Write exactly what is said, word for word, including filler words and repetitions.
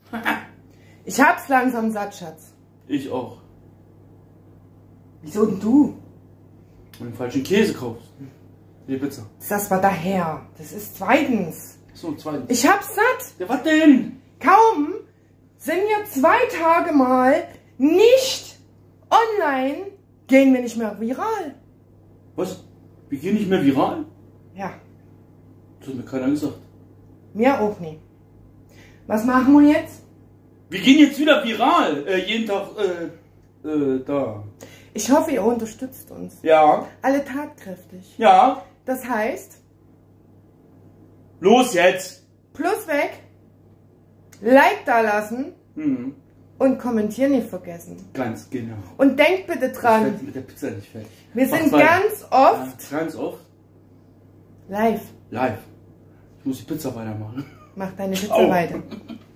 Ich hab's langsam satt, Schatz. Ich auch. Wieso denn du? Wenn du den falschen Käse kaufst. Die Pizza. Das war daher. Das ist zweitens. So, zweitens. Ich hab's satt. Ja, was denn? Kaum sind wir zwei Tage mal nicht online, gehen wir nicht mehr viral. Was? Wir gehen nicht mehr viral? Ja, Das hat mir keiner gesagt. mir auch nie. Was machen wir jetzt? Wir gehen jetzt wieder viral. Äh, jeden Tag, äh, äh, da. Ich hoffe, ihr unterstützt uns. Ja. Alle tatkräftig. Ja. Das heißt, Los jetzt. plus weg, Like da lassen Mhm. und kommentieren nicht vergessen. Ganz genau. Und denkt bitte Ich dran, werd mit der Pizza nicht fertig. wir Mach sind weiter. ganz oft Ja, ganz oft live. live. Ich muss die Pizza weitermachen. Mach deine Pizza Au. weiter.